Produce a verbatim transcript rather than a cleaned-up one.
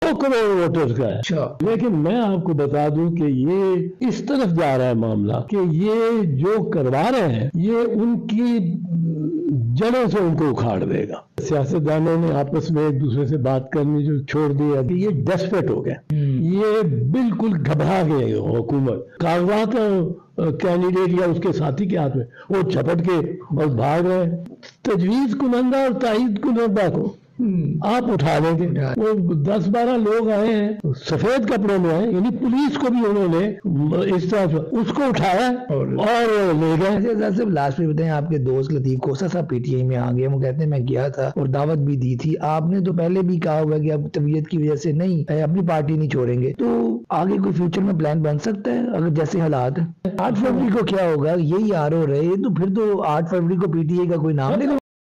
सौ करोड़ वोटर्स का है। अच्छा। लेकिन मैं आपको बता दूं कि ये इस तरफ जा रहा है मामला कि ये जो करवा रहे हैं ये उनकी जड़ों से उनको उखाड़ देगा। सियासतदानों ने आपस में एक दूसरे से बात करनी जो छोड़ दी है, ये डेस्परेट हो गए, ये बिल्कुल घबरा गए हुकूमत। कागजात कैंडिडेट या उसके साथी के हाथ में, वो झपट के और भाग रहे। तजवीज कुनंदा और ताइद कुनंदा को आप उठा लेंगे। वो दस बारह लोग आए हैं सफेद कपड़ों में आए, यानी पुलिस को भी उन्होंने इस तरह से उसको उठाया और, और ले गए। लास्ट में बताएं, आपके दोस्त लतीफ कोसा साहब पीटीआई में आ गए, वो कहते हैं मैं गया था और दावत भी दी थी। आपने तो पहले भी कहा हुआ कि आप तबीयत की वजह से नहीं अपनी पार्टी नहीं छोड़ेंगे, तो आगे कोई फ्यूचर में प्लान बन सकता है अगर जैसे हालात है? आठ फरवरी को क्या होगा, यही आर हो रहे, तो फिर तो आठ फरवरी को पीटीआई का कोई नाम नहीं